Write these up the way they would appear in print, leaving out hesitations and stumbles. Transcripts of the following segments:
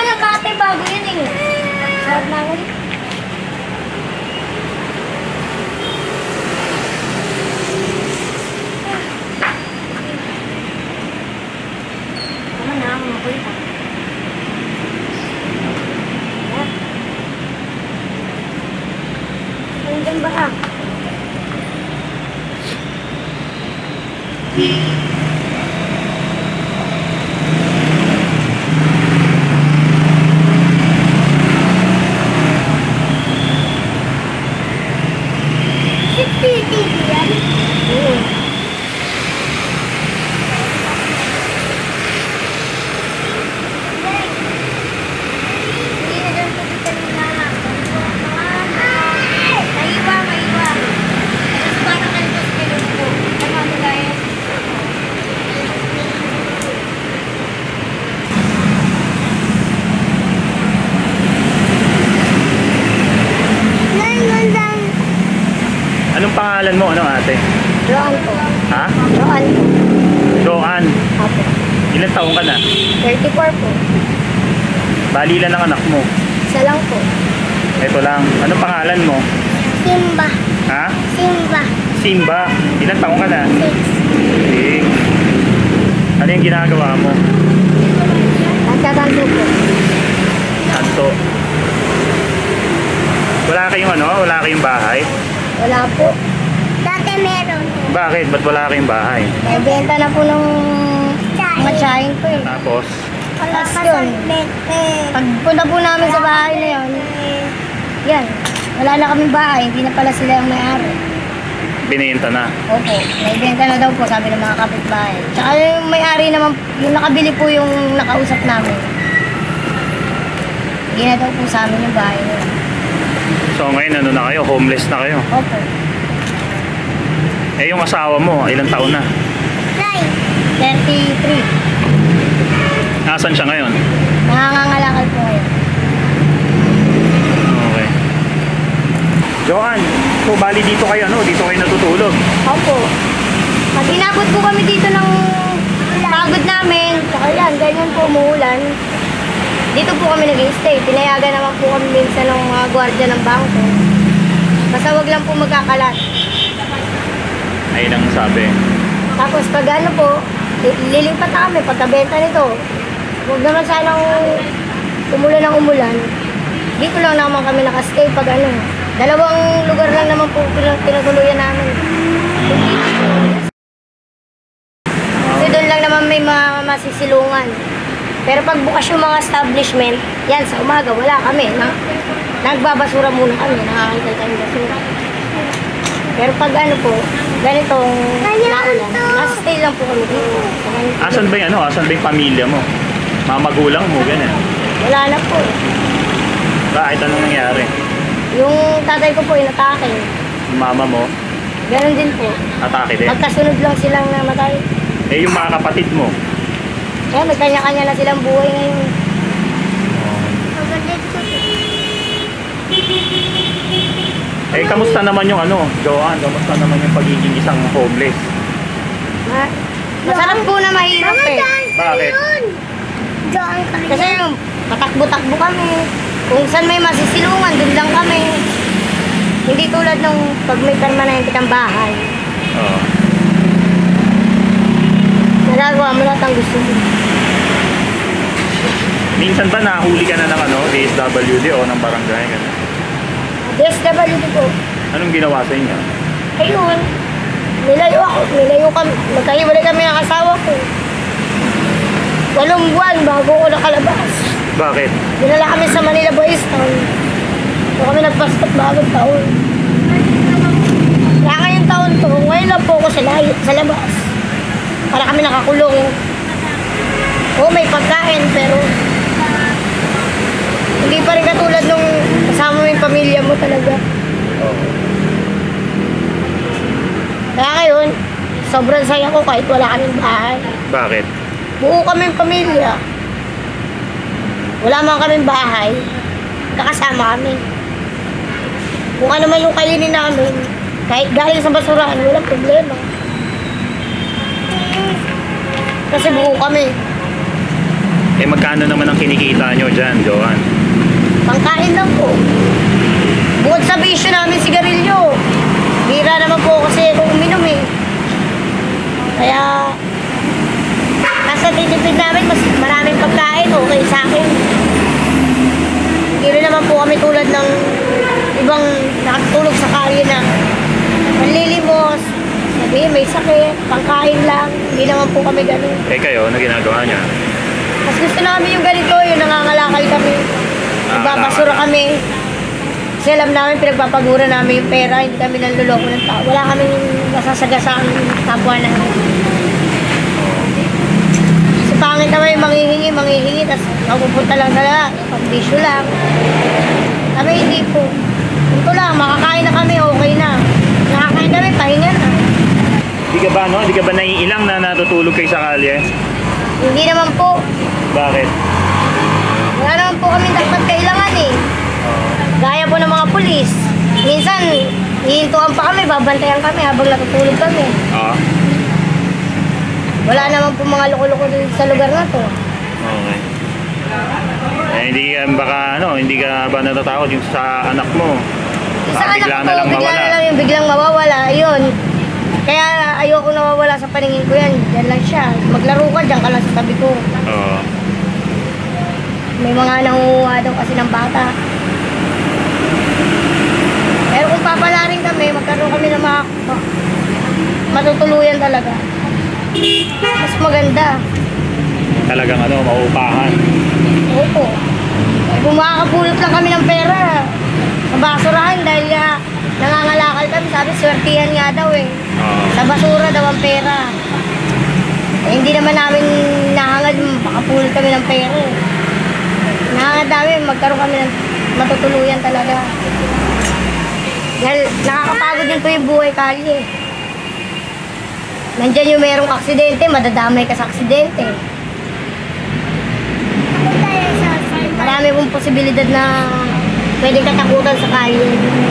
kami ng kate bago yun eh. Sarap namin. Tama na, makulit ako. Hanggang ba ah? Anong pangalan mo? Ano ate? Joan po. Ha? Joan po. Joan. Apo. Ilan taong ka na? 34 po. Bali ilan ang anak mo? Isa lang po. Ito lang. Anong pangalan mo? Simba. Ha? Simba. Simba. Ilan taong ka na? 6. Okay. Ano yung ginagawa mo? Nagtatanto po. Santo. Wala kayong ano? Wala kayong bahay? Wala po. Dati meron. Bakit? Ba't wala kayong bahay? Naibenta na po nung mga tsahin ko eh. Tapos? Tapos yun. Pagpunta po namin sa bahay na yun, yan. Wala na kaming bahay. Hindi na pala sila yung may-ari. Binenta na. Opo. Naibenta na daw po sabi ng mga kapitbahay. Tsaka yung may-ari naman, yung nakabili po yung nakausap namin. Hindi na daw po sa amin yung bahay na yun. So ngayon ano na kayo? Homeless na kayo? Opo. Eh yung asawa mo, ilang taon na? 33. Nasaan siya ngayon? Nangangalakal po ngayon. Okay. Joan, so bali dito kayo ano? Dito kayo natutulog? Opo. Pag inabot po kami dito ng pagod namin, tsaka yan, ganyan po umuulan. Dito po kami nag-i-stay. Tinayagan naman po kami minsan ng mga gwardiya ng bangko. Basta wag lang po magkakalat. Ayun ang sabi. Tapos pag ano po, lilipat na kami pagkabenta nito. Huwag naman sanang umulan ng umulan. Dito lang naman kami nakastay pag ano. Dalawang lugar lang naman po tinutuluyan namin. Kasi doon lang naman may mga masisilungan. Pero pag bukas yung mga establishment, yan sa umaga wala kami. Nagbabasura muna kami, nakakita kami basura. Pero pag ano po, ganitong naulan, nasa-stay lang po kami dito. Asan ba yung ano? Asan ba yung pamilya mo? Mga magulang mo, ganyan. Wala na po. Bakit? Anong nangyari? Yung tatay ko po inatake. Yung mama mo, Ganon din po. atake din. Magkasunod lang silang namatay. Eh yung mga kapatid mo? Kaya may kanya-kanya na silang buhay ngayon. Eh kamusta naman yung ano, Joan? Kamusta naman yung pagiging isang homeless? Masarap po na mahirap eh. Bakit? Kasi yung patakbo-takbo kami. Kung saan may masisilungan, dun lang kami. Hindi tulad nung pag may permanente kang bahay. Oo. Nagagawa mo lahat ang gusto mo. Minsan ba nahuli ka na ng ano, DSWD o ng barangay? Ganun? DSWD po. Anong ginawa sa inyo? Ayun. Nilayo kami. Magkahiwalay kami ng asawa ko. 8 buwan bago ko nakalabas. Bakit? Dinala kami sa Manila Boys Town. So kami nagpasok bagong taon. Kaya ngayong taon to, ngayon lang po ako sa labas. Para kami nakakulong. Oo, may pagkain pero hindi pa rin katulad nung kasama mo yung pamilya mo talaga. Kaya ngayon, sobrang saya ko kahit wala kaming bahay. Bakit? Buo kaming pamilya. Wala man kaming bahay, kakasama kami. Kung ano man yung kainin namin, kahit galing sa basurahan, walang problema. Kasi buo kami. Eh magkano naman ang kinikita nyo dyan, Joan? Pangkain lang po. Bukod sa bisyo namin sigarilyo, bira naman po kasi kung uminom eh. Kaya, nasa titipid namin, mas maraming pagkain, okay sa akin. Hindi rin naman po kami tulad ng ibang nakatulog sa kalye na manlilimos, sabihin may sakit, pangkain lang, hindi naman po kami ganun. Eh kayo, ano ginagawa niya? Mas gusto namin yung ganito, yung nangangalakal kami, nagbabasura kami. Kasi alam namin, pinagpapagura namin yung pera, hindi kami nanluloko ng tao. Wala kaming nasasagasaan kapwa namin. Kasi pangit naman yung manghihingi, tapos mapupunta lang talaga, pambisyo lang. Kami hindi po. Ito lang, makakain na kami, okay na. Nakakain kami, pahinga na. Hindi ka ba, no? Hindi ka ba naiilang na natutulog kayo sa kalye? Hindi naman po. Bakit? Wala naman po kami dapat kailangan eh. Gaya po ng mga pulis. Minsan, hihintuan pa kami, babantayan kami habang natutulog kami. Oo. Wala naman po mga loko-loko dun sa lugar na to. Okay. Eh, hindi ka baka, hindi ka ba natatakot yung sa anak mo? Sa anak Bigla ko, na lang bigla mawala. na lang yung biglang mawawala. Yun. Kaya ayoko nawawala sa paningin ko yan. Diyan lang siya. Maglaro ka, diyan ka lang sa tabi ko. Oo. May mga nanguha daw kasi ng bata. Pero kung papala rin kami, magkaroon kami ng mga matutuluyan talaga. Mas maganda. Talagang maupahan. Opo. Eh, kung makakapulot lang kami ng pera sa basurahan dahil nga nangangalakal kami, sabi swertihan nga daw eh. Oo. Sa basura daw ang pera. Eh, hindi naman namin nahangad makapulot kami ng pera eh. Nahangad namin magkaroon kami ng matutuluyan talaga. Dahil nakakapagod din po yung buhay kalye. Nandyan yung merong aksidente, madadamay ka sa aksidente. Marami pong posibilidad na pwedeng katakutan sa kalye.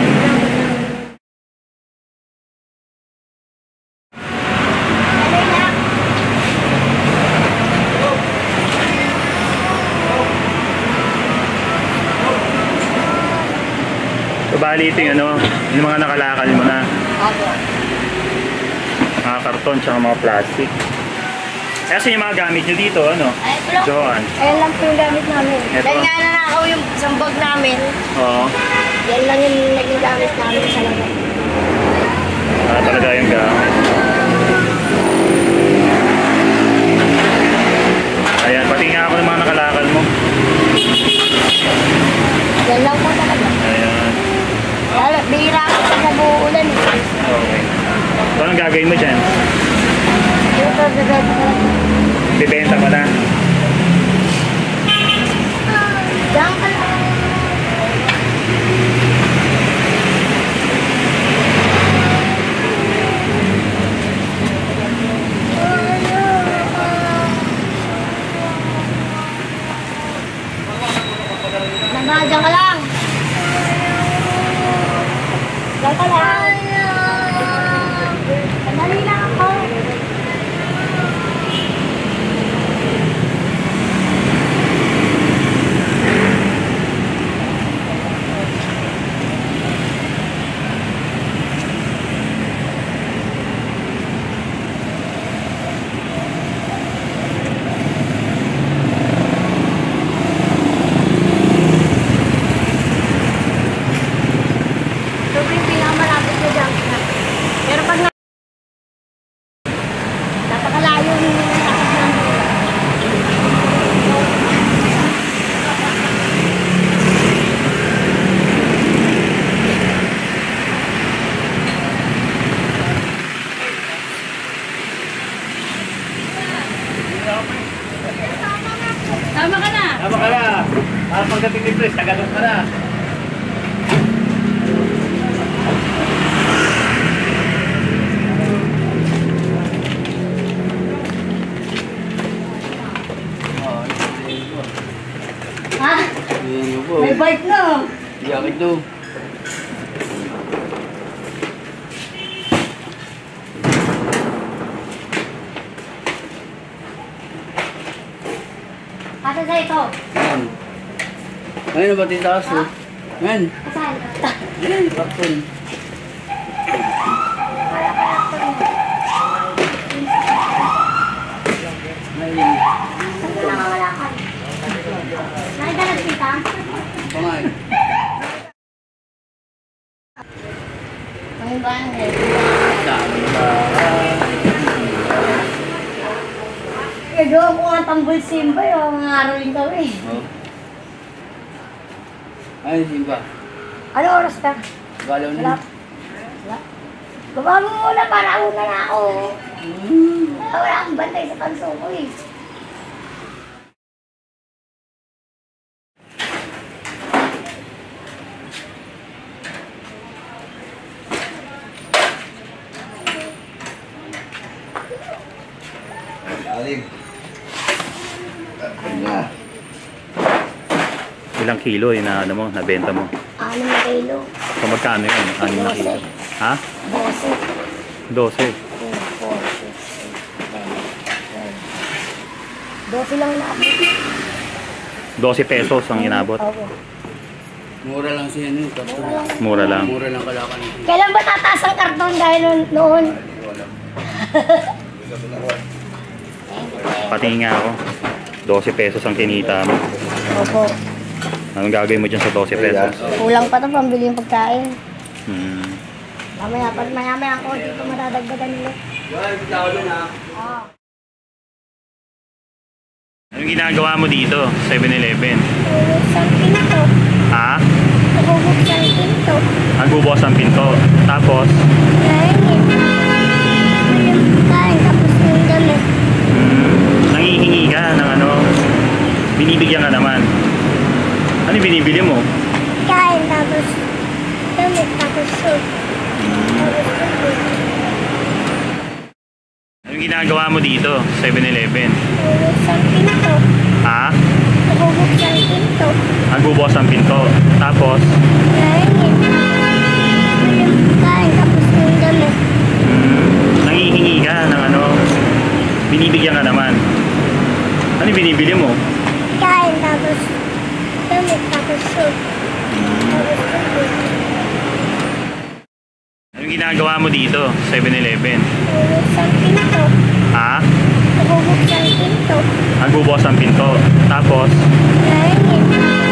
So, bali ito yung mga nakalakal mo na. Opo. Mga karton tsaka mga plastic. Kasi yung mga gamit nyo dito, Ay, ito Joan? Ayan lang po yung gamit namin. Ito? Dahil nga nanakaw yung isang bag namin, Oo. yan lang yung naging gamit namin sa labas. Talaga yung gamit. Ayan, pati nga ako ng mga nakalakal mo. Yan lang po talaga. Ayan. Lalo, bihira ako pag nag-uulan. Okay. So, anong gagawin mo dyan? Ito, bibenta ko lang. Bibenta mo na. Diyan ka lang. Diyan ka lang. Diyan ka lang. Sandali lang ako. Ito po yung pinakamalapit na junk shop. Pero pag napakalayo yung lakad namin. Tama ka na. Tama ka na. Pagdating ni Chris, tagalog ka na. Ha? Ayan po. May bike na. Jacket daw. Ate Asa sa ito? Yan. Ngayon ba titaas eh? Yan. Asan? Yan, karton. Ngayon. Saan ka nangangalakad? Nakita nagpita? Pangay. Ang ba? Dami ba? Kaya ko nga tambol simba yung mga aroling kami. Oh. Ayun, simba. Ano oras ka? Galaw Wala. na. Wala. Baba mo muna para una na ako. Wala akong bantay sa tanso ko eh. Alim. Na. Ilang kilo yung na, ano mo, nabenta mo? 6 na kilo. So magkano yun? 6 na kilo. Ha? 12. 12. 12 lang na ako. 12 pesos ang inabot. Opo. Mura lang siya nun. Karton. Mura lang. Mura lang kalakan. Kailan ba tataas ang karton dahil noon? Patingin nga ako. 12 pesos ang kinita mo. Opo. Anong gagawin mo dyan sa 12 pesos? Kulang pa to pambili yung pagkain. Hmm. Mamaya, pag maya-maya ako dito madadagdagan nila. Yan, bitaw na. Ah. Anong ginagawa mo dito? 7-Eleven? Bubuksan pinto. Ha? Bubuksan pinto. Nagbubukas ang pinto. Tapos, Kainin. Kain tapos yung damit. nangihingi ka ng ano, binibigyan ka naman. Ano yung binibili mo? Kain tapos damit tapos soup. Tapos soup. Anong ginagawa mo dito? 7-Eleven? Bubuksan pinto. Ha? Bubuksan pinto. Nagbubukas ang pinto. Tapos, Kainin. Kain tapos yung damit. nangihingi ka ng ano, binibigyan ka naman. Ano yung binibili mo? Kain tapos damit tapos soup. Tapos soup. Anong ginagawa mo dito? 7-Eleven? Bubuksan pinto. Ha? Bubuksan pinto. Nagbubukas ang pinto. Tapos, Kainin.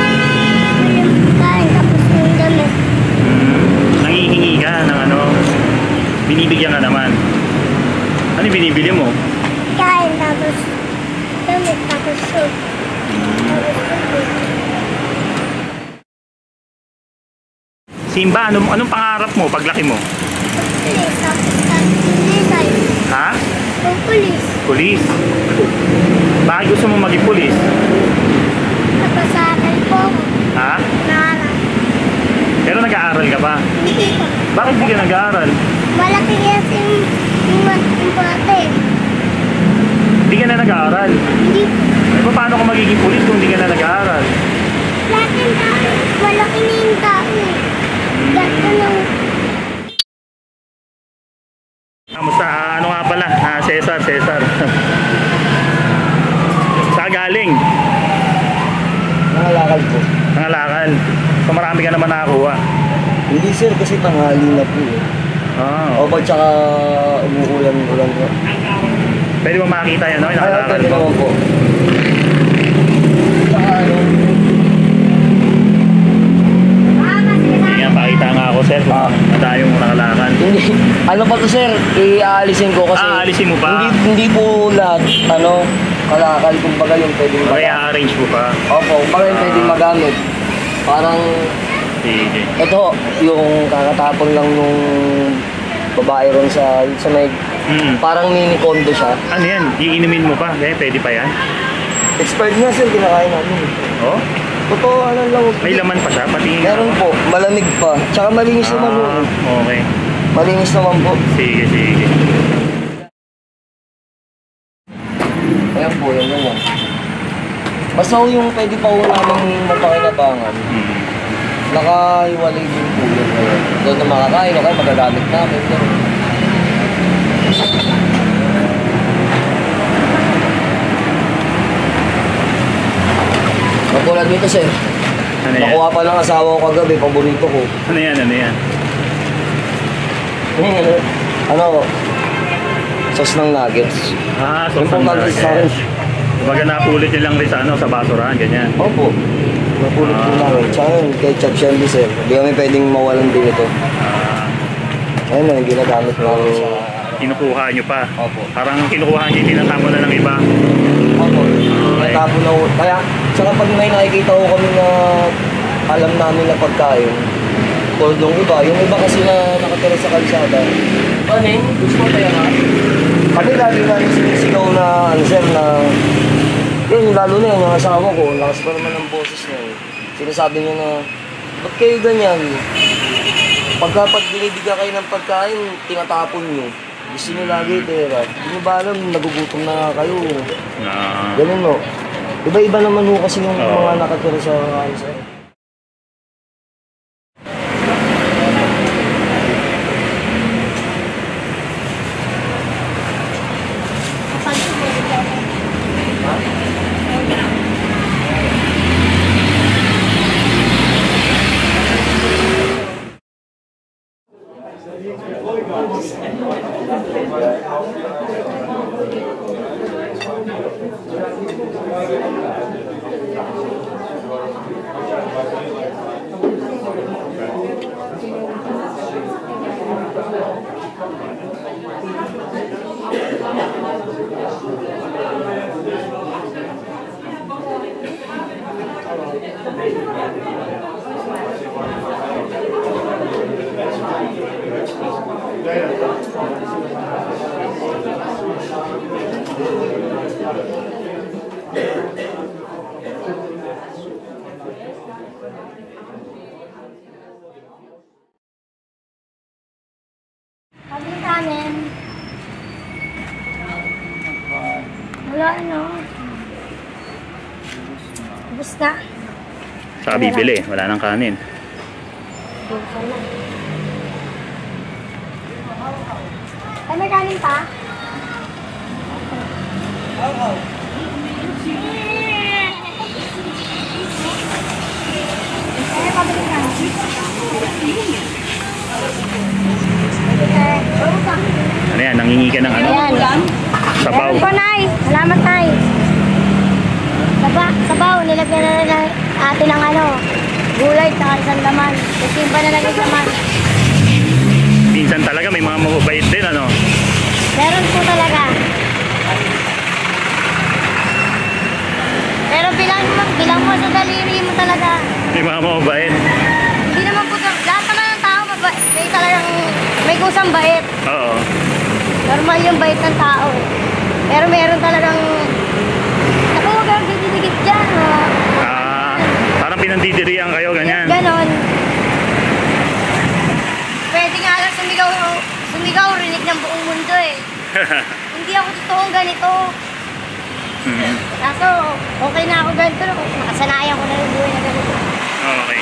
Kain tapos yung damit. nangihingi ka ng ano, binibigyan ka naman. Ano yung binibili mo? Kain tapos damit tapos soup. Tapos soup. Simba, anong pangarap mo paglaki mo? Pulis tapos pulisay. Ha? Pulis. Pulis. Bakit gusto mo maging pulis? Napasaral po ako. Ha? Naaral. Pero nag-aaral ka pa? Hindi po. Bakit hindi ka nag-aaral? Malaki kasi yung bate. Hindi ka na nag-aaral. Hindi po. Eh, paano ka magiging pulis kung hindi ka na nag-aaral? Lahat ng tao. Malaki na yung tao eh. Gato ng Kamusta? Ano nga pala? Cesar. Saan galing? Nangalakal po. Nangalakal. So marami ka naman nakakuha. Hindi sir, kasi tanghali na po eh. Ah, O ba tsaka umuulan-ulan po. pwede mo makita yan, no? Yung Kaya nakalakal pwede mo. naman po. Tsaka ano, Sige nga, pakita nga ako, sir. Kung tayong nakalakal. hindi, ano pa to sir, iaalisin ko kasi. Alisin mo pa? Hindi po lahat, ano, kalakal, kumbaga yung pwedeng Baka magamit. i-arrange mo pa. Opo, kumbaga yung pwedeng magamit. Parang, Sige. ito, yung kakatapon lang yung babae ron sa may, parang mini condo siya. Ano yan? Iinumin mo pa? Pwede pa yan? Expired nga sir, kinakain namin. Oh? Totoo, ano lang. May laman pa siya? Pati Meron po, malamig pa. Tsaka malinis naman po. Okay. Malinis naman po. Sige. Ayan po, yan naman. Basta po yung pwede pa po namin mapakinabangan. Nakahiwalay din po yun. Doon na makakain, okay, magagamit namin. Ganun. Katulad nito, sir. Ano yan? Nakuha pa ng asawa ko kagabi, paborito ko. Ano yan? Ano yan? Ano? Sauce ng nuggets. Ah, Yung pang nuggets sa akin. Kumbaga napulit nyo lang rin sa, ano, sa basurahan, ganyan. Opo. Napulit po namin. Tsaka yun, ketchup shandy, sir. Hindi kami pwedeng mawalan din ito. Ah, Ayun na, yung ginagamit namin sa... kinukuha nyo pa. Opo. Parang kinukuha nyo, tinatamo na ng iba. Opo. Natapo na ho. Kaya, tsaka pag may nakikita ko kami na alam namin na pagkain, yung iba kasi na nakatira sa kalsada, panin, gusto mo kaya nga? Kami lagi namin sinisigaw na, ano sir, na, yun, lalo na yun, yung asawa ko, lakas pa naman ng boses niya. Sinasabi niya na, ba't kayo ganyan? Pag binibigyan kayo ng pagkain, tinatapon niyo. Gusto niyo lagi, pera. Hindi niyo ba alam, nagugutom na nga kayo. Ah, Ganun no. Iba-iba naman ho kasi yung Oo. mga nakatira sa kansa. Sabi sa amin. Wala, ano. Ubus na. saka bibili, wala nang kanin. Ay, may kanin pa? Ay, pabili ka. Ano yan, nangingi ka ng ano? Ayan. Sabaw. Meron po, Nay. Salamat, Nay. Sabaw. Nilagyan na ng ate ng ano, gulay at isang laman. Kusimba na lang yung laman. Minsan talaga may mga mababait din, ano? Meron po talaga. Pero bilang mo sa daliri mo talaga. May mga mababait. Hindi naman po, lahat naman ng tao mabait. May talagang, may kusang bait. Oo. Normal yung bait ng tao eh. Pero meron talagang, ako huwag kang dididikit dyan. Oh. Ah, parang pinandidirihan kayo, ganyan. Ganon. Pwede nga lang sumigaw, rinig ng buong mundo eh. Hindi ako totoong ganito. Mhm. Kaso, okay na ako ganito. Nakasanayan ko na yung buhay na ganito. Okay.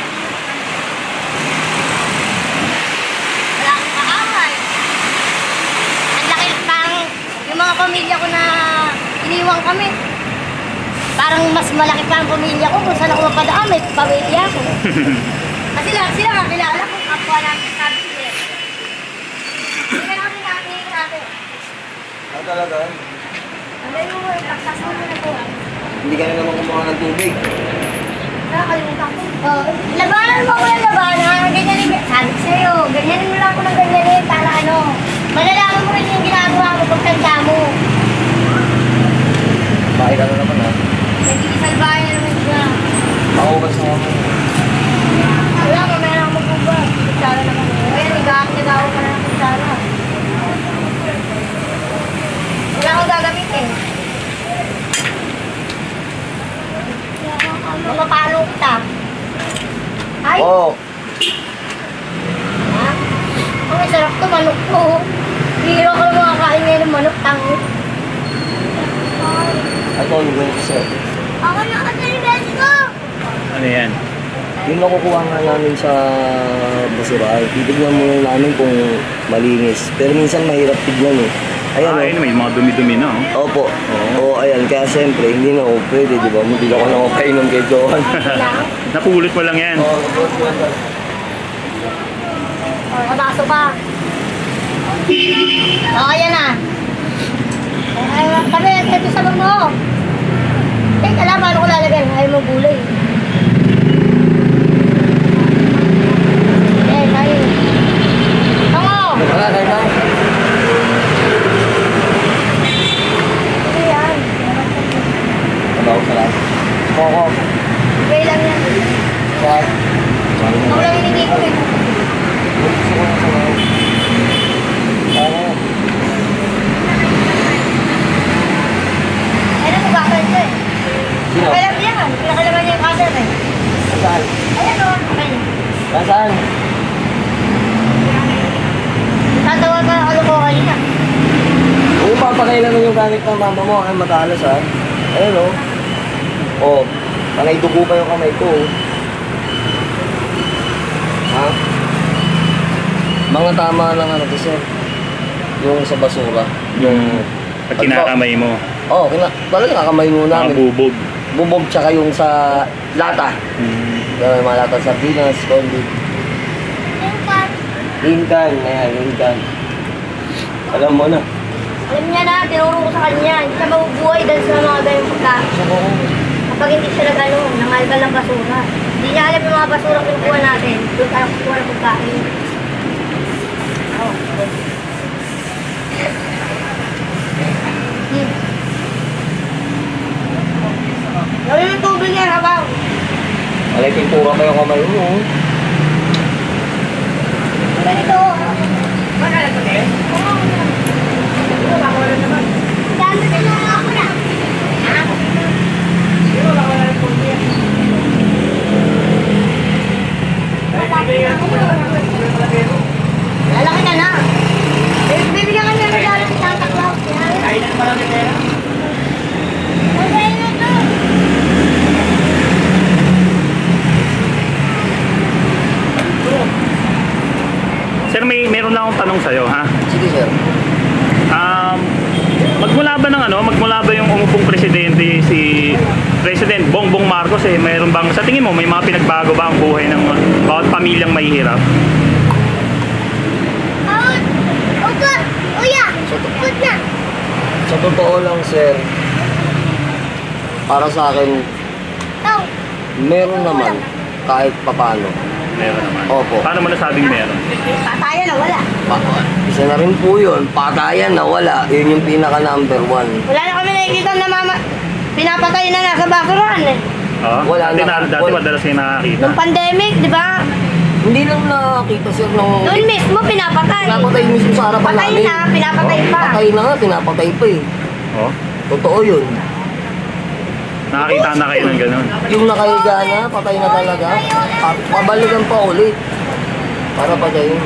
Wala akong kaaway. Ang laki parang yung mga pamilya ko na iniwang kami. Parang mas malaki pa ang pamilya ko kung saan ako mapadaan. May pamilya ko. Kasi lahat sila kakilala ko. Kapwa namin sabi sila. Hindi na kami natin. Ah, talaga? Ano yung laktas mo na po? Hindi ka na naman kumuha ng tubig. Nakakalimutan ko. Labanan mo ako ng labanan. Ganyanin. Sabi ko sa'yo, ganyanin mo lang ako ng ganyanin para ano. Malalaman mo rin yung ginagawa mo pag tanda mo. Bakit ka na naman ha? Nagkikisalbahan na naman siya. Ako kasi ako. Wala, mamaya na ako magbubuhat. Kutsara naman. Kaya nag-aaw ka na ng kutsara. Wala akong gagamitin. Mamapalo kita. Ay! Oo. Ha? Ang sarap to, manok to. Hiro ko ng mga kain ngayon ng manok, tango. Ito yung ganito sir. Ako na kasi yung best ko! Ano yan? Yung nakukuha nga namin sa basurahan, titignan muna namin kung malinis. Pero minsan mahirap tignan eh. Ayan, Ay, may mga dumi-dumi na, oh. Opo. Oo, ayan. Kaya siyempre, hindi na ako pwede, di ba? Hindi ako na ako kainom kay Johan. Napulot mo lang yan. Oo, Kabaso pa. Ayan na. Kami, ito sa bang mo. Teka lang, paano ko lalagyan? Ayaw mo gulay. Tayo. Tango! Wala, kaya. Ito yan. Ano, sarap. Oo. Okay lang yan. Sarap. Ako lang hindi ko eh. Ayun ang ugasan ko eh. Sino? Okay lang yan. Pinakalaman niya yung cutter eh. Saan? Ayan o. Ayan. Saan? Tatawag ka ng kalokohan niya. Kung papakailan mo yung gamit ng mama mo, ay matalas ha. Ayun o. Oh, panay dugo pa yung kamay ko. Ha? Mga tama lang ano to sir. Yung sa basura. Yung... Pag kinakamay mo, Oo, talaga kakamay mo mga namin. bubog. Bubog tsaka yung sa lata. Yung mga lata sa sardinas, condit. Linkan, ayan, linkan. Alam mo na. Alam niya na, tinuro ko sa kanya. Hindi siya mabubuhay dahil sa mga ganyung pagkain. Kapag hindi siya nag-ano, nangalgal ng basura. Hindi niya alam yung mga basura kinukuha natin. Doon tayo kukuha ng pagkain. Oh. Gawin yung tubig yan, habang. Alay, pintura pa yung kamay mo. Ganito. Magkala ko din? Oo. Baka wala naman. Dami ka na ako na. Ha? Baka wala ng tubig yan. Lalaki ka na. Bibigyan ka niya ng lalaki sa Santa Claus. Kainan pa lang nila. Okay na to. Sir, meron lang akong tanong sa'yo, ha? Sige sir. Magmula ba yung umupong presidente si President Bongbong Marcos mayroon bang sa tingin mo may mga pinagbago ba ang buhay ng bawat pamilyang mahihirap? Sa totoo lang sir, para sa akin, meron naman kahit papano. Meron naman. Opo. Paano mo nasabing meron? Patayan na wala. Isa na rin po yun, patayan na wala. Yun yung pinaka number one. Wala na kami nakikita na pinapatay na nasa basurahan eh. Wala na. Dati madalas yung nakakita. Nung pandemic, di ba? Hindi lang nakita sir nung... Doon mismo pinapatay. Pinapatay mismo sa harapan Patay namin. na, pinapatay pa. Patay na nga, pinapatay pa eh. Oh, Totoo yun. nakakita na kayo ng ganun. Yung nakahiga na, patay na talaga. Pabalikan pa ulit. Para patayin.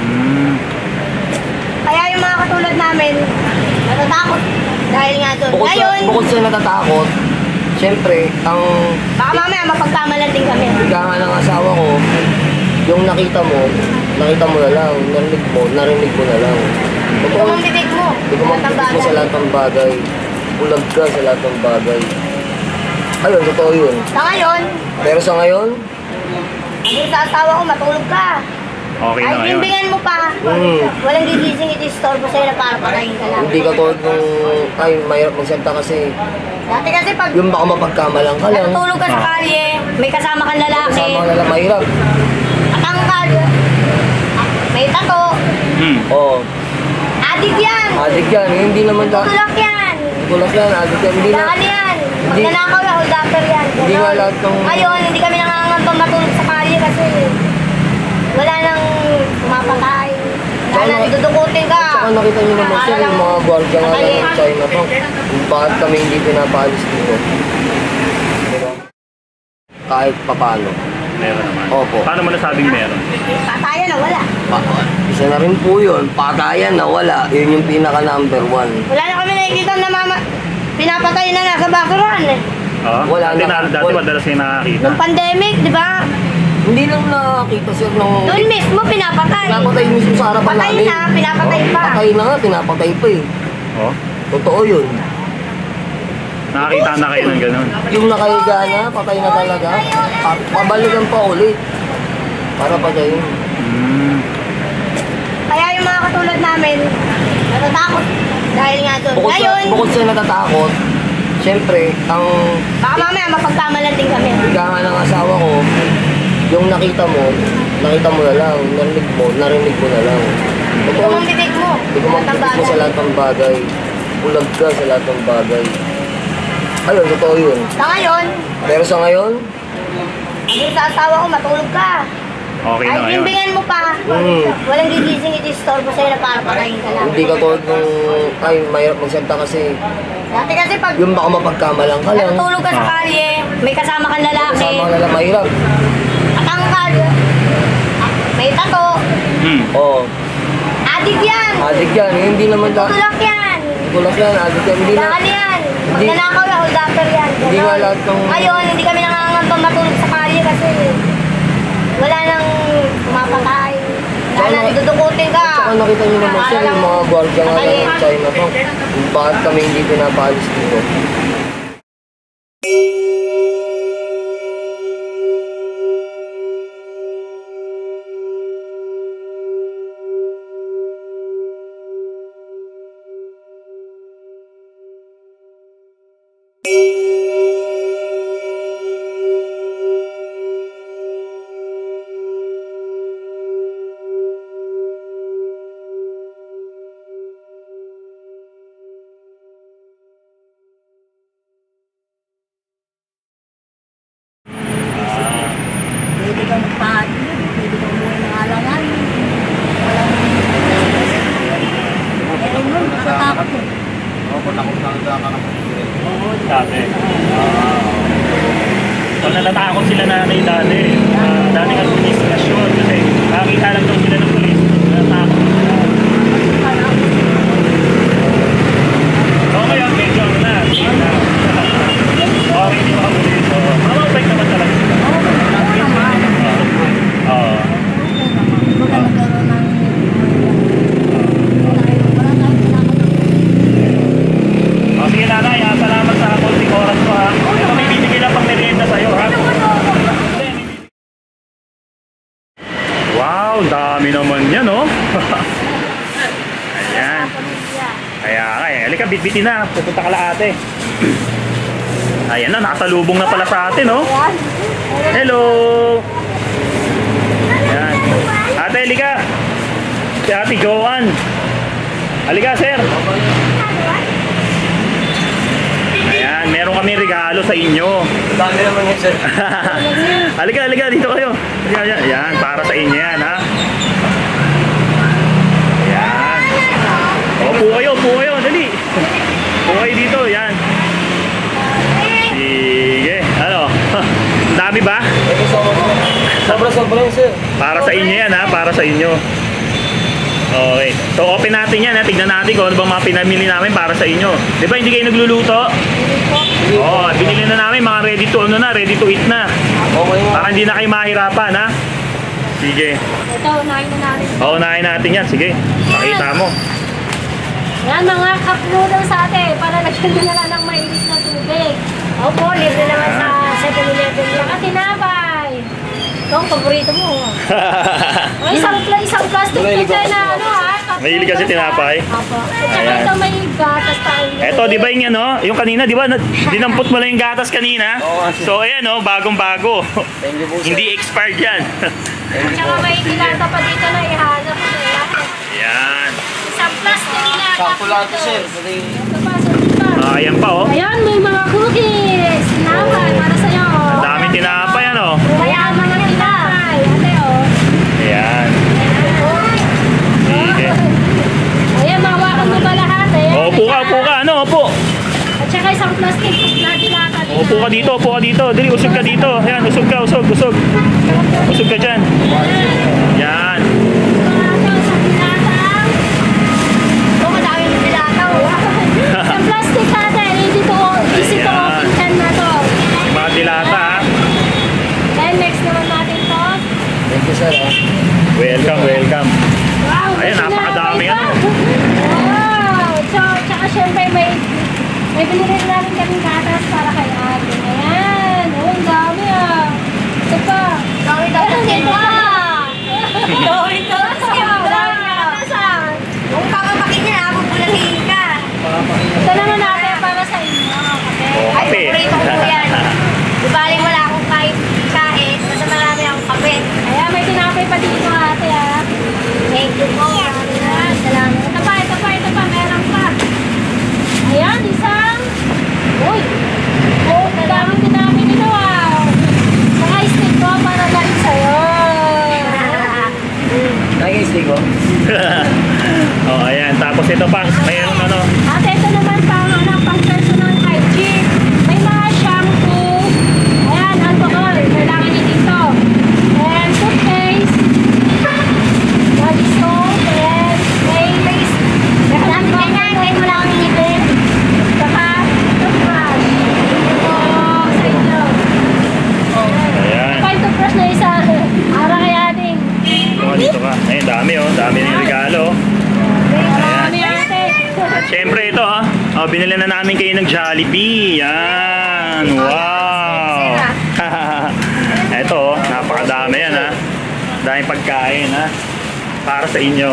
Kaya yung mga katulad namin, natatakot. Dahil nga doon. Ngayon, Bukod sa natatakot, siyempre, ang baka mamaya mapagkamalan din kami. higa nga ng asawa ko, yung nakita mo na lang, narinig mo na lang. Hindi ko mang bibig mo. Hindi ko magbibig mo sa lahat ng bagay. Bulag ka sa lahat ng bagay. Ayun, totoo yun. Sa ngayon, Pero sa ngayon, sabi sa asawa ko, matulog ka. Okay na Ay, ngayon. bimbingan mo pa. Walang gigising i-disturbo sa'yo na para patayin ka lang. hindi ka tulad nung, ay, mahirap magsalita kasi, Dati kasi pag yung baka mapagkamalang ka lang. natutulog ka sa kalye, may kasama kang lalaki, Kasama ka lang mahirap. matangkad, may tato, Oo. adik yan, Adik yan, hindi naman tutulak yan, tulak yan, adik yan, hindi na. daan yan, pag Hindi- nanakaw na, hold upper yan. Hindi nga Ganon. lahat ng- Ngayon, hindi kami nangangambang matulog sa kalye kasi wala nang pumapatay, wala Tsaka- nang dudukutin ka. Saka nakita niyo naman sir, yung mga gwardiya nga lang ng China Bank, kung bakit kami hindi pinapaalis dito. Diba? Kahit papano. Meron naman. Opo. Paano mo nasabing meron? Patayan na wala. Isa na rin po yun, patayan na wala. Yun yung pinaka number one. Wala na kami nakikita na pinapatay na nasa basurahan eh. Wala na. Dati madalas yung nakakita. Nung pandemic, di ba? Hindi lang nakita sir nung... Doon mismo pinapatay. Pinapatay mismo sa harapan Patay namin. na, pinapatay pa. Patay na nga, pinapatay pa eh. Oh, Totoo yun. nakakita na kayo ng ganun. Yung nakahiga na, patay na talaga, pabalikan pa ulit. Para pa yun. Hmm. Kaya yung mga katulad namin, natatakot. Dahil nga doon. Ngayon, Bukod sa natatakot, siyempre, ang baka mamaya mapagkamalan din kami. higa nga ng asawa ko, yung nakita mo na lang, narinig mo na lang. Hindi ko mang bibig mo. Hindi ko magpipit mo sa lahat ng bagay. Ulag ka sa lahat ng bagay. Ayun, totoo yun. Sa ngayon, Pero sa ngayon, sabi sa asawa ko, matulog ka. Okay na Ay, ngayon. bimbingan mo pa. Walang gigising i-disturbo sa'yo na para patayin ka lang. hindi ka tulad nung, ay, mahirap magsalita kasi, Dati kasi pag yung baka mapagkamalang ka lang. natutulog ka sa kalye, may kasama kang lalaki, Kasama ka lang, mahirap. at ang kalye, may tato, Oo. adik yan, Adik yan, hindi naman tulak yan, tulak yan, adik yan, hindi na. bakal yan, Hindi. magnanakaw yan, hold upper yan. Hindi Ganon. nga lahat ng- Ngayon, hindi kami nangangambang matulog sa kalye kasi wala nang mapatay. Wala nang dudukutin ka. Tsaka nakita nyo naman sir, yung mga gwardiya nga lang ng China to. Kung bakit kami hindi pinapaalis dito. Pwede kang magpahati, pwede kang umuwi ng alangan. Pero nun, natatakot eh. Dati. So, natatakot sila nanay dati. Dati nga pulis stasyon kasi nakakita lang daw sila ng pulis. Natatakot. Okay, medyo ano na. Okay, hindi makapulis. So, mababait naman talaga sila. Oo. Oh, sige nanay, salamat sa konting oras ko ha. Ito may bibigay lang pang merienda sa'yo ha. Wow, dami naman yan oh. Ayan. Kaya nga eh. Halika, bitbitin na. Pupunta ka la ate. Ayan na, nakasalubong na pala sa atin oh. Hello. Ayan. Ate, halika. Si Ate Joanne. Halika sir. Ayan, meron kami regalo sa inyo. Dami naman yun sir. Halika, halika, dito kayo. Ayan, para sa inyo yan, ha? Ayan. Upo kayo, dali. Upo kayo dito, yan. Sige, ano? Ang dami ba? Ito sobra yun sir. Para sa inyo yan, ha? Para sa inyo. Okay. So, open natin yan, ha? Tignan natin kung ano bang mga pinamili namin para sa inyo. Di ba, hindi kayo nagluluto? Oo, binili na namin mga ready to, ano na, ready to eat na. Okay nga. Para hindi na kayo mahirapan, ha? Sige. Ito, unahin na namin. Unahin natin yan. Sige. Pakita mo. Yan, mga cup noodles sa ate, para lagyan nyo na lang ng mainit na tubig. Opo, libre naman sa 7-Eleven. Saka tinapay. Ito ang paborito mo. May isang plastic na dyan na ano ha. cup Mahilig kasi noodles, tinapay. ha? Opo. At saka Ayan. ito may gatas tayo. Eto, di ba yung ano? Yung kanina, di ba? Dinampot mo lang yung gatas kanina. Oo, kasi- So, ayan oh, bagong-bago. Thank you po sir. Hindi expired yan. At saka may dilata pa dito na ihanap ko. Ayan. Isang plastic na Sakto lang ito sir. Ito pa, sir, ito pa. Ayan pa oh. Ayan, may mga cookies. Tinapay, para sa'yo. Ang dami tinapay ano. Kaya mga tinapay. Ate, oh. Ayan. Sige. Ayan, mahawakan mo ba lahat? Ayan. Upo ka. Ano, upo. At saka isang plastic na dilata. Upo ka dito. Dali, usog ka dito. Ayan, usog ka. Usog ka dyan. Yan. Isang dilata. Ito, madami yung dilata. Isang plastic natin. Easy to open can na to. Mga dilata ha. Then next naman natin to. Thank you sir. Welcome. Wow, Ayan, may napakadami tinapay ano. pa. Wow. Tsaka May binili na rin kami gatas para kay ate. Ayan. Oh, ang dami ah. Ito pa. Dami gatas yan pa. Dami gatas ah. Dami gatas ah. Kung papapakin niya, bubulahin ka. Ito naman natin para sa inyo. Kape. Oh, Ay, kape. paborito ko po yan. Di baling wala akong kahit, basta marami akong kape. Ayan, may tinapay pa dito ate ah. Thank you po. Maraming salamat. Ito pa. Meron pa. Ayan, isang. Uy. Oh, daming tinapay nito ah. Saka stick ko para lang sa'yo. Nakikistig ko. Oh, ayan. Tapos ito pa. Mayroon ano. Ate, ito naman pang personal hygiene. May mga shampoo. Ayan, alcohol. Kailangan nyo dito. And toothpaste. Body soap. And nails. Marami ka na, kahit wala akong ngipin. Saka toothbrush. Ito sa inyo. Ayan. Pa yung toothbrush na isa. Para kay ating. Dito ka. Ayun, dami oh. Dami ng regalo. Marami ate. At syempre ito binili na namin kayo ng Jollibee. Yan. Wow. Ito napakadami yan ha. Daming pagkain ha. Para sa inyo.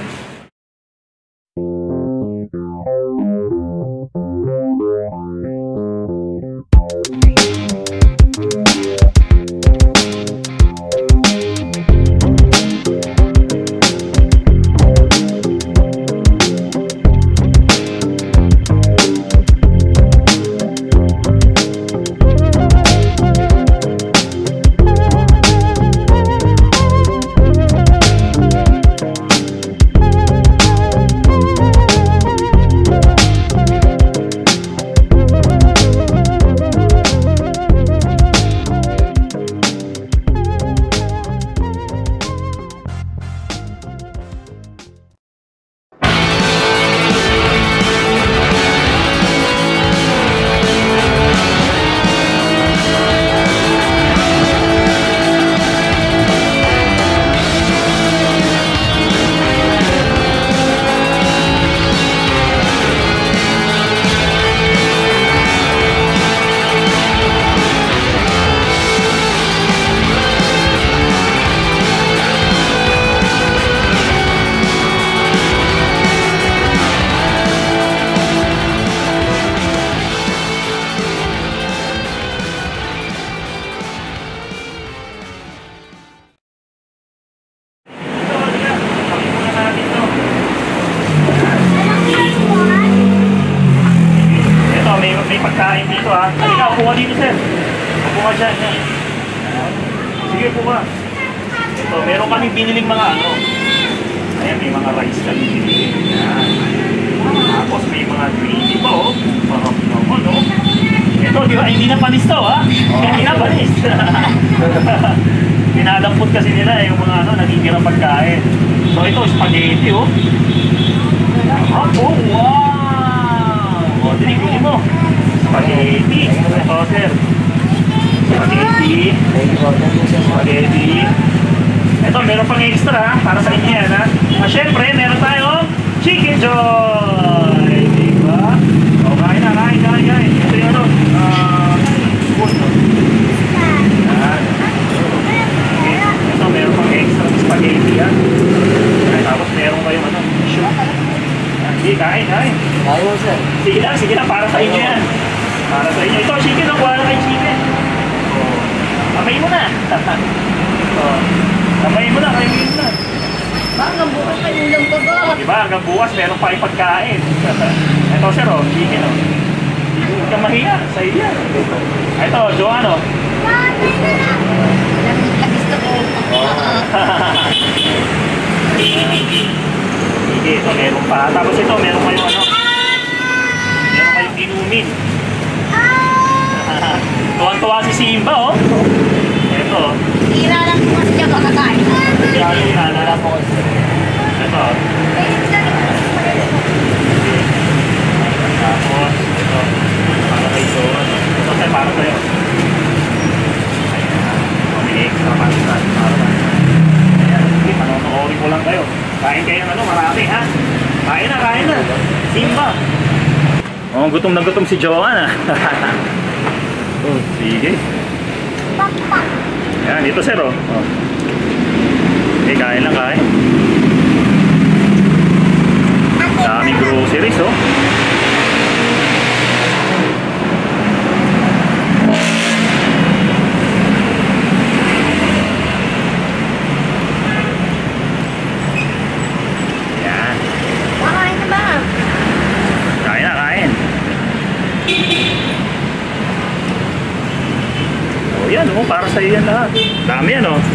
May pagkain dito ha. Halika, upo ka dito sir. Upo ka dyan. Yan. Sige, upo ka. Ito, meron kaming biniling mga ano. Ayan, may mga rice kami binili. Yan. Tapos may mga gravy pa oh. Mga naman oh. Ito, di ba? Hindi na panis to ha. Hindi na panis. Pinadampot kasi nila yung mga ano, nagigirang pagkain. So ito, spaghetti oh. Oh, wow! O, dinigili mo. Spaghetti. Ito, sir. Spaghetti. Spaghetti. Ito, meron pang extra ha, para sa inyo yan ha. At syempre, meron tayong Chicken Joy. Diba? O, kain na, kain. Ito yung ano, spoon. Yan. Ito, meron pang extra spaghetti ha. Ay, tapos meron kayong ano, shoot. Sige, kain. Kaya mo, sir. Sige na, para sa inyo yan. Para sa inyo. Ito, chicken, kuha na kayo chicken. Kamay mo na. Kamay mo na, kayo na. Hanggang bukas pa ulam ko ba? Diba, hanggang bukas meron pa yung pagkain. Ito, sir, chicken, Huwag kang mahiya, sa iyo yan. Ito, Joanno. Labis na ko. Sige, ito, meron pa. Tapos ito, meron kayong ano. Meron kayong inumin. Tuwan-tuwa si Simba, oh. Ito. Tira lang po kasi siya kakakain. Kaya yung inaalala po kasi. Ito. Tapos, ito. Para kay Joan. Ito, sir, para sa'yo. May extra pansan. Ayan, sige, manonoori ko lang kayo. Kain kayo ng ano, marami, ha? Kain na. Simba. Oh, gutom na gutom si Joanne ah. Sige. Yan, dito sir oh. Oh. Okay, kain lang kain. Daming groceries oh. Yan. Kakain na ba? Kain na, kain. Oh, yan oh, para sa iyo yan lahat. Dami yan oh.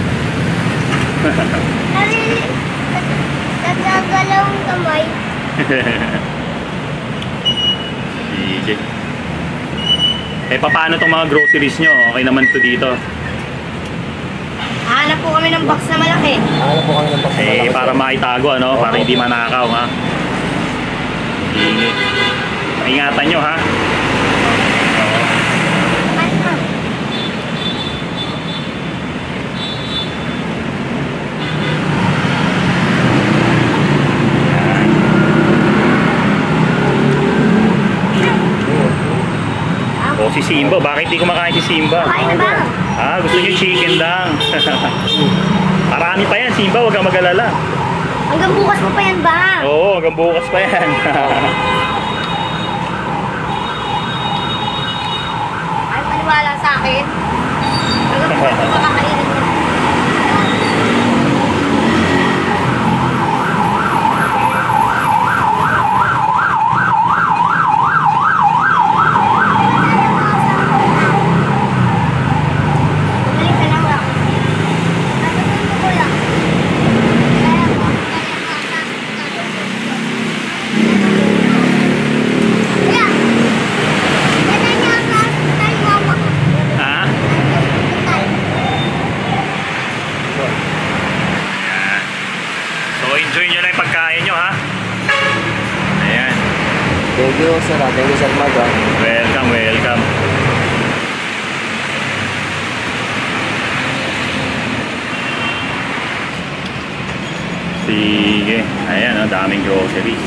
Nagagalaw ang kamay. Sige. Eh, paano tong mga groceries nyo? Okay naman to dito. Hanap po kami ng box na malaki. Ano po kami ng box na Eh, malaki, para sir? maitago, ano? Para hindi manakaw, ha? Sige. Ingatan nyo, ha? Oo. O, si Simba. Bakit di kumakain si Simba? Kakain na ba? Ah, gusto nyo chicken lang. Marami pa yan, Simba. Huwag kang mag-alala. Hanggang bukas mo pa yan ba? Oo, hanggang bukas pa yan. Ay, maniwala sa akin. Hanggang bukas mo pa kakainin mo. Balik ka lang lang. Ha? Ayan. So, enjoy nyo lang yung pagkain nyo, ha? Ayan. Thank you, sir. Thank you, sir, Mag. Welcome, welcome. Sige. Ayan, oh, daming groceries.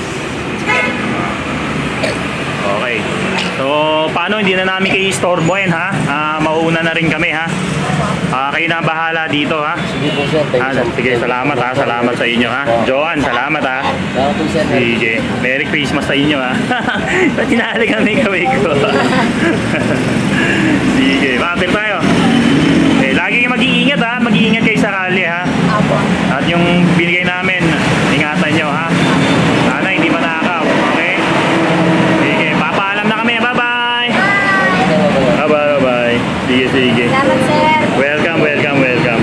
Okay. So, paano hindi na namin kayo istorbohin, ha? Mauuna na rin kami, ha? Kayo na ang bahala dito, ha? Sige po, sir. Thank you, sir. Sige, salamat, ha? Salamat sa inyo, ha? Joanne, salamat, ha? Salamat po, sir. Sige. Merry Christmas sa inyo, ha? Ba't tinali kami kaway ko? Sige, makapir tayo. Eh, lagi kayo mag-iingat, ha? Mag-iingat kayo sa kalye, ha? Apo. At yung binigay namin, ingatan nyo, ha? Sana hindi manakaw, okay? Sige, papaalam na kami. Bye-bye! Bye-bye, bye-bye. Sige, sige. Salamat, sir. Welcome, welcome, welcome.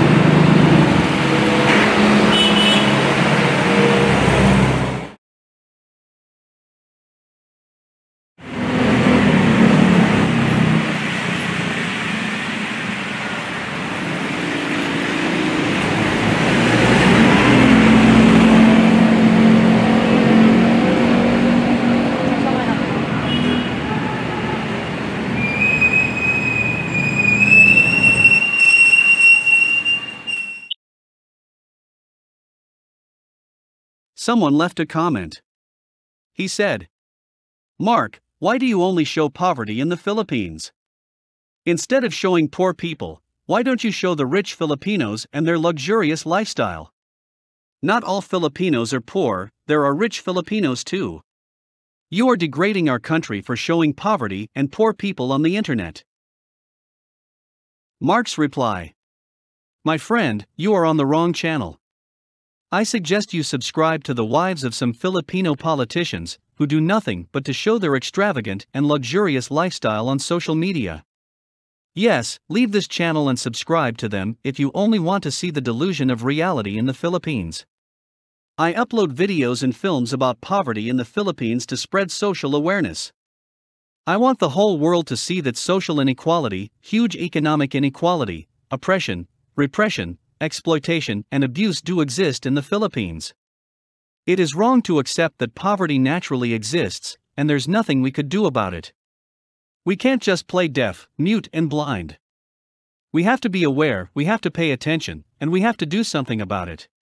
Someone left a comment. He said, "Mark, why do you only show poverty in the Philippines? Instead of showing poor people, why don't you show the rich Filipinos and their luxurious lifestyle? Not all Filipinos are poor, there are rich Filipinos too. You are degrading our country for showing poverty and poor people on the internet." Mark's reply: "My friend, you are on the wrong channel. I suggest you subscribe to the wives of some Filipino politicians who do nothing but to show their extravagant and luxurious lifestyle on social media. Yes, leave this channel and subscribe to them if you only want to see the delusion of reality in the Philippines. I upload videos and films about poverty in the Philippines to spread social awareness. I want the whole world to see that social inequality, huge economic inequality, oppression, repression, exploitation, and abuse do exist in the Philippines. It is wrong to accept that poverty naturally exists, and there's nothing we could do about it. We can't just play deaf, mute, and blind. We have to be aware, we have to pay attention, and we have to do something about it.